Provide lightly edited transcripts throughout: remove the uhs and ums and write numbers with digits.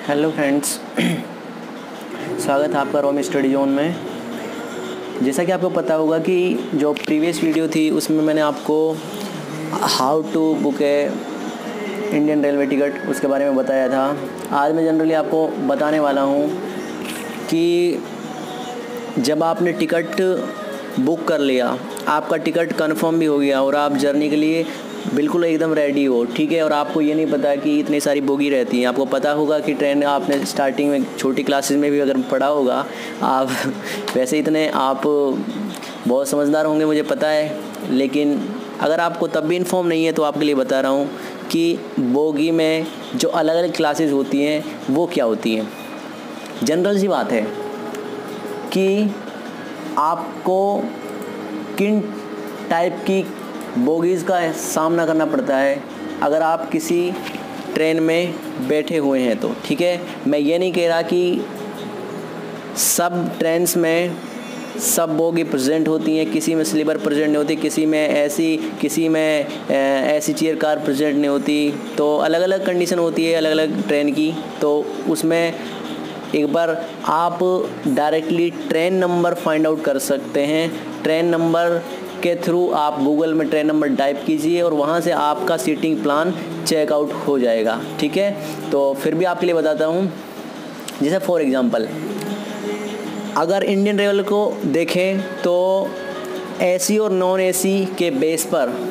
Hello friends, स्वागत है आपका रोम स्टडी जोन में। जैसा कि आपको पता होगा कि जो प्रीवियस वीडियो थी उसमें मैंने आपको how to book a Indian railway ticket उसके बारे में बताया था। आज मैं जनरली आपको बताने वाला हूँ कि जब आपने टिकट बुक कर लिया, आपका टिकट कंफर्म भी हो गया और आप जर्नी के लिए बिल्कुल एकदम रेडी हो, ठीक है, और आपको ये नहीं पता कि इतनी सारी बोगी रहती हैं। आपको पता होगा कि ट्रेन आपने स्टार्टिंग में छोटी क्लासेस में भी अगर पढ़ा होगा आप वैसे इतने आप बहुत समझदार होंगे मुझे पता है, लेकिन अगर आपको तब भी इन्फॉर्म नहीं है तो आपके लिए बता रहा हूँ कि बोगी में जो अलग अलग क्लासेस होती हैं वो क्या होती हैं। जनरल सी बात है कि आपको किन टाइप की बोगीज़ का सामना करना पड़ता है अगर आप किसी ट्रेन में बैठे हुए हैं तो, ठीक है। मैं ये नहीं कह रहा कि सब ट्रेन्स में सब बोगी प्रेजेंट होती हैं, किसी में स्लीपर प्रेजेंट नहीं होती, किसी में ऐसी चेयर कार प्रेजेंट नहीं होती। तो अलग अलग कंडीशन होती है अलग अलग ट्रेन की। तो उसमें एक बार आप directly train number find out कर सकते हैं। ट्रेन नंबर के थ्रू आप गूगल में ट्रेन नंबर टाइप कीजिए और वहाँ से आपका सीटिंग प्लान चेकआउट हो जाएगा, ठीक है। तो फिर भी आपके लिए बताता हूँ, जैसे फॉर एग्जांपल अगर इंडियन रेलवे को देखें तो एसी और नॉन एसी के बेस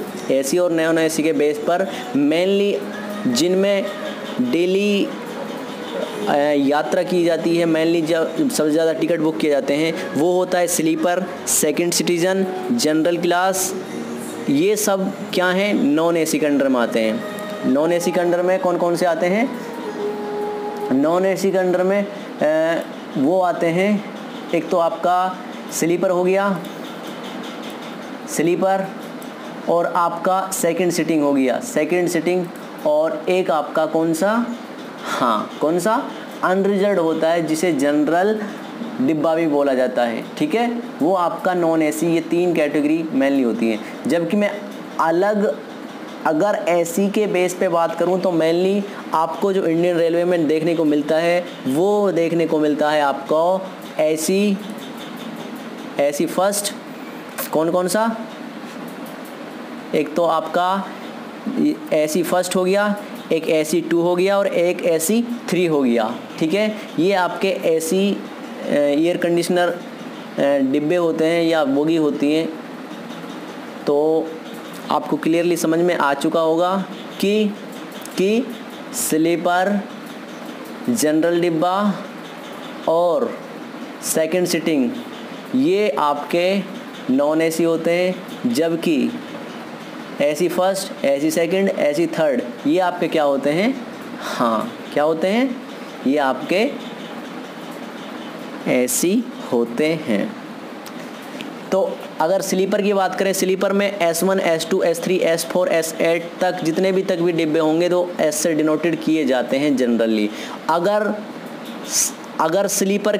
पर मेनली जिनमें डेली यात्रा की जाती है, मेनली जब सबसे ज़्यादा टिकट बुक किए जाते हैं वो होता है sleeper, second sitting, general class. ये सब क्या हैं, नॉन एसी के अंडर में आते हैं। नॉन एसी के अंडर में कौन कौन से आते हैं? नॉन एसी के अंडर में वो आते हैं, एक तो आपका स्लीपर हो गया, स्लीपर, और आपका सेकंड सिटिंग हो गया, सेकंड सिटिंग, और एक आपका कौन सा अनरिजर्व्ड होता है जिसे जनरल डिब्बा भी बोला जाता है, ठीक है, वो आपका नॉन एसी। ये तीन कैटेगरी मेनली होती हैं। जबकि मैं अगर एसी के बेस पे बात करूं तो मेनली आपको जो इंडियन रेलवे में देखने को मिलता है वो देखने को मिलता है आपको एसी फर्स्ट, कौन सा, एक तो आपका एसी फर्स्ट हो गया, एक एसी 2 हो गया और एक एसी 3 हो गया, ठीक है। ये आपके एसी एयर कंडीशनर डिब्बे होते हैं या बोगी होती हैं। तो आपको क्लियरली समझ में आ चुका होगा कि स्लीपर, जनरल डिब्बा और सेकंड सिटिंग ये आपके नॉन एसी होते हैं, जबकि AC first, AC second, AC third ये आपके क्या होते हैं? क्या होते हैं? ये आपके एसी होते हैं। तो अगर स्लीपर की बात करें, स्लीपर में S1, S2, S3, S4, S8 तक जितने भी डिब्बे होंगे तो S से डिनोटेड किए जाते हैं जनरली। अगर स्लीपर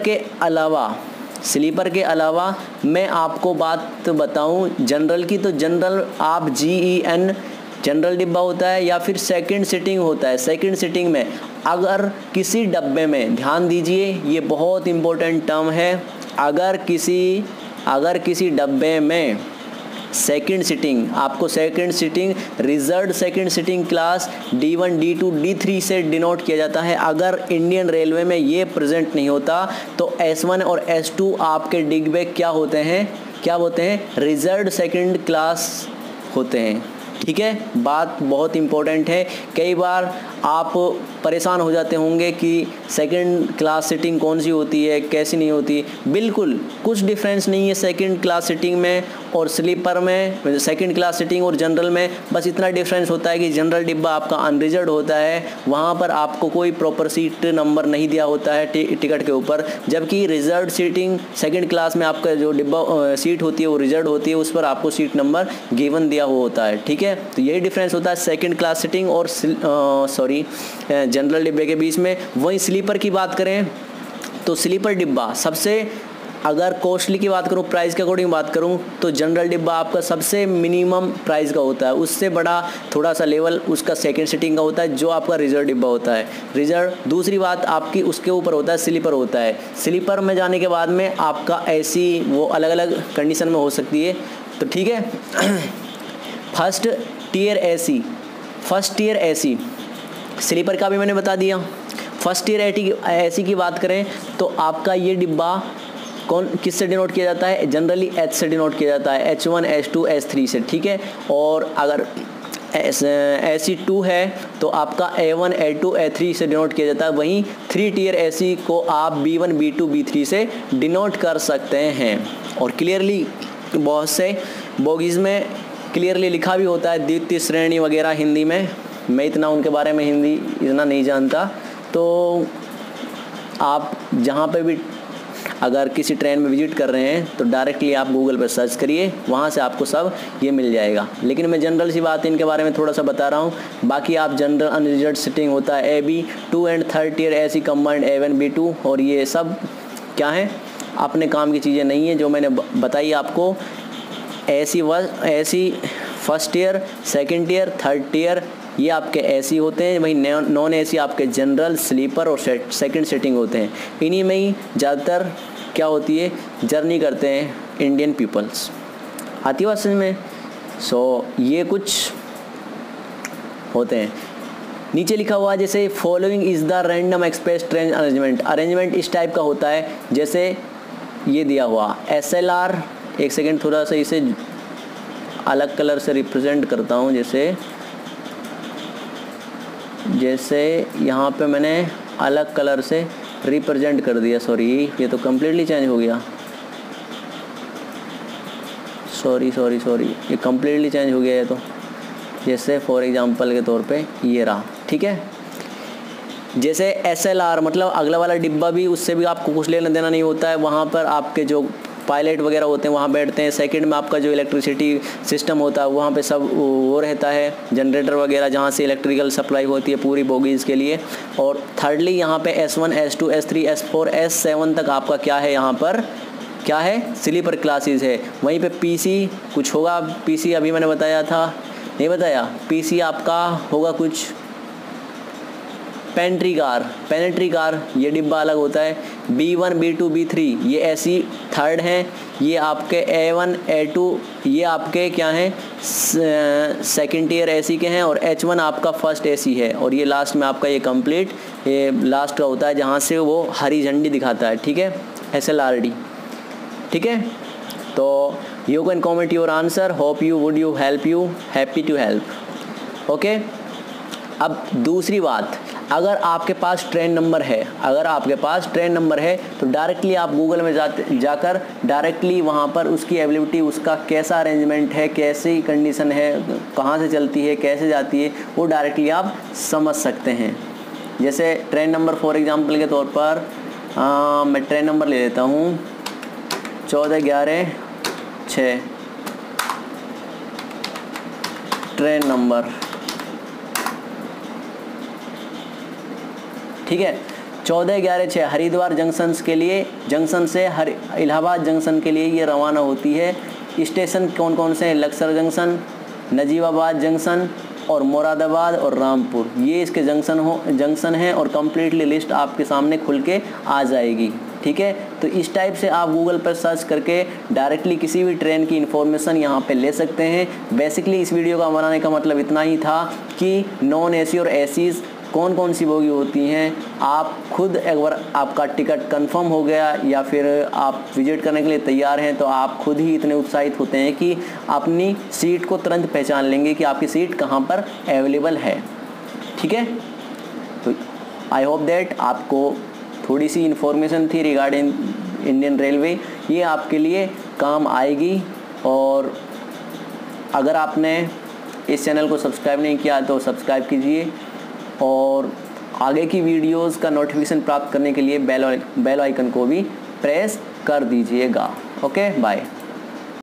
के अलावा मैं आपको बात बताऊं जनरल की, तो जनरल आप GEN जनरल डिब्बा होता है या फिर सेकंड सिटिंग होता है। सेकंड सिटिंग में अगर किसी डब्बे में, ध्यान दीजिए ये बहुत इम्पोर्टेंट टर्म है, अगर किसी डब्बे में सेकंड सिटिंग, आपको second sitting reserved second sitting class D1, D2, D3 से डिनोट किया जाता है। अगर इंडियन रेलवे में ये प्रेजेंट नहीं होता तो S1 और S2 आपके डिब्बे क्या होते हैं? रिजर्व्ड सेकंड क्लास होते हैं, ठीक है। बात बहुत इंपॉर्टेंट है। कई बार आप परेशान हो जाते होंगे कि सेकंड क्लास सिटिंग कौन सी होती है, कैसी नहीं होती। बिल्कुल कुछ डिफरेंस नहीं है सेकंड क्लास सिटिंग में और स्लीपर में, सेकंड क्लास सिटिंग और जनरल में। बस इतना डिफरेंस होता है कि जनरल डिब्बा आपका अनरिजर्व्ड होता है, वहाँ पर आपको कोई प्रॉपर सीट नंबर नहीं दिया होता है टिकट के ऊपर, जबकि रिजर्व्ड सीटिंग सेकंड क्लास में आपका जो डिब्बा सीट होती है वो रिजर्व्ड होती है, उस पर आपको सीट नंबर गिवन दिया हुआ होता है, ठीक है। तो यही डिफरेंस होता है सेकंड क्लास सिटिंग और जनरल डिब्बे के बीच में। वहीं स्लीपर की बात करें तो स्लीपर डिब्बा सबसे अगर कॉस्टली की बात करूँ, प्राइस के अकॉर्डिंग बात करूँ, तो जनरल डिब्बा आपका सबसे मिनिमम प्राइस का होता है। उससे बड़ा थोड़ा सा लेवल उसका सेकंड सीटिंग का होता है, जो आपका रिजर्व डिब्बा होता है। रिजर्व, दूसरी बात आपकी उसके ऊपर होता है स्लीपर होता है। स्लीपर में जाने के बाद में आपका एसी वो अलग अलग कंडीशन में हो सकती है, तो ठीक है। फर्स्ट टियर एसी, स्लीपर का भी मैंने बता दिया। फर्स्ट टियर एसी की बात करें तो आपका ये डिब्बा किससे डिनोट किया जाता है? जनरली एच से डिनोट किया जाता है, H1, H2, H3 से, ठीक है। और अगर AC2 है तो आपका A1, A2, A3 से डिनोट किया जाता है। वहीं 3 टियर एसी को आप B1, B2, B3 से डिनोट कर सकते हैं। और क्लियरली बहुत से बोगीज़ में क्लियरली लिखा भी होता है द्वितीय श्रेणी वगैरह हिंदी में। मैं इतना उनके बारे में हिंदी इतना नहीं जानता, तो आप जहाँ पे भी अगर किसी ट्रेन में विजिट कर रहे हैं तो डायरेक्टली आप गूगल पर सर्च करिए, वहाँ से आपको सब ये मिल जाएगा। लेकिन मैं जनरल सी बात इनके बारे में थोड़ा सा बता रहा हूँ। बाकी आप जनरल अनरिजर्व्ड सीटिंग होता है AB 2 and 3 tier AC combined A1, B2, और ये सब क्या है, अपने काम की चीज़ें नहीं है जो मैंने बताई आपको। AC first tier, second tier, third tier ये आपके एसी होते हैं। वहीं नॉन एसी आपके जनरल, स्लीपर और सेकंड सीटिंग होते हैं। इन्हीं में ही ज़्यादातर क्या होती है, जर्नी करते हैं इंडियन पीपल्स। आती है बात समझ में? सो ये कुछ होते हैं। नीचे लिखा हुआ जैसे following is the random express train arrangement इस टाइप का होता है। जैसे ये दिया हुआ SLR, एक सेकेंड थोड़ा सा इसे अलग कलर से रिप्रेजेंट करता हूँ। जैसे यहाँ पे मैंने अलग कलर से रिप्रेजेंट कर दिया। सॉरी, ये तो कम्प्लीटली चेंज हो गया। सॉरी, ये कम्प्लीटली चेंज हो गया है। तो जैसे फॉर एग्जांपल के तौर पे ये रहा, ठीक है। जैसे SLR मतलब अगला वाला डिब्बा भी, उससे भी आपको कुछ लेना देना नहीं होता है। वहाँ पर आपके जो पायलट वगैरह होते हैं वहाँ बैठते हैं। सेकंड में आपका जो इलेक्ट्रिसिटी सिस्टम होता है वहाँ पे सब वो रहता है, जनरेटर वगैरह जहाँ से इलेक्ट्रिकल सप्लाई होती है पूरी बोगीज़ के लिए। और थर्डली यहाँ पे S1, S2, S3, S4, S7 तक आपका क्या है, यहाँ पर क्या है, स्लीपर क्लासेस है। वहीं पे PC कुछ होगा। PC अभी मैंने बताया था, नहीं बताया? PC आपका होगा कुछ पेंट्री कार, ये डिब्बा अलग होता है। B1, B2, B3 ये एसी थर्ड हैं। ये आपके A1, A2 ये आपके क्या हैं, सेकंड टियर एसी के हैं। और H1 आपका फर्स्ट एसी है। और ये लास्ट में आपका ये कंप्लीट ये लास्ट का होता है जहाँ से वो हरी झंडी दिखाता है, ठीक है, SLRD, ठीक है। तो you can comment your answer, hope you would you help you, happy to help, okay. अब दूसरी बात, अगर आपके पास ट्रेन नंबर है, तो डायरेक्टली आप गूगल में जाकर डायरेक्टली वहाँ पर उसकी अवेलेबिलिटी, उसका कैसा अरेंजमेंट है, कैसी कंडीशन है, कहाँ से चलती है, कैसे जाती है, वो डायरेक्टली आप समझ सकते हैं। जैसे ट्रेन नंबर फॉर एग्जांपल के तौर पर मैं ट्रेन नंबर ले लेता हूँ 1411-6 ट्रेन नंबर, ठीक है। 1411-6 हरिद्वार जंक्शन से इलाहाबाद जंक्शन के लिए ये रवाना होती है। स्टेशन कौन कौन से हैं? लक्सर जंक्शन, नजीबाबाद जंक्शन और मुरादाबाद और रामपुर, ये इसके जंक्शन हैं। और कम्प्लीटली लिस्ट आपके सामने खुल के आ जाएगी, ठीक है। तो इस टाइप से आप गूगल पर सर्च करके डायरेक्टली किसी भी ट्रेन की इन्फॉर्मेशन यहाँ पे ले सकते हैं। बेसिकली इस वीडियो का बनाने का मतलब इतना ही था कि नॉन एसी और एसीज़ कौन कौन सी बोगी होती हैं। आप खुद एक बार आपका टिकट कंफर्म हो गया या फिर आप विजिट करने के लिए तैयार हैं, तो आप खुद ही इतने उत्साहित होते हैं कि अपनी सीट को तुरंत पहचान लेंगे कि आपकी सीट कहाँ पर अवेलेबल है, ठीक है। तो आई होप दैट आपको थोड़ी सी इन्फॉर्मेशन थी रिगार्डिंग इंडियन रेलवे, ये आपके लिए काम आएगी। और अगर आपने इस चैनल को सब्सक्राइब नहीं किया तो सब्सक्राइब कीजिए। और आगे की वीडियोस का नोटिफिकेशन प्राप्त करने के लिए बेल आइकन को भी प्रेस कर दीजिएगा। Okay, bye.